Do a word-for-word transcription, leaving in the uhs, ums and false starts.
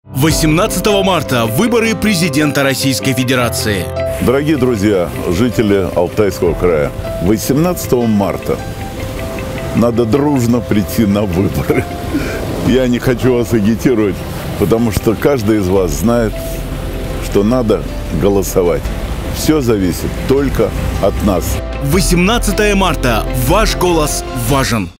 восемнадцатого марта выборы президента Российской Федерации. Дорогие друзья, жители Алтайского края, восемнадцатого марта надо дружно прийти на выборы. Я не хочу вас агитировать, потому что каждый из вас знает, что надо голосовать. Все зависит только от нас. восемнадцатого марта. Ваш голос важен.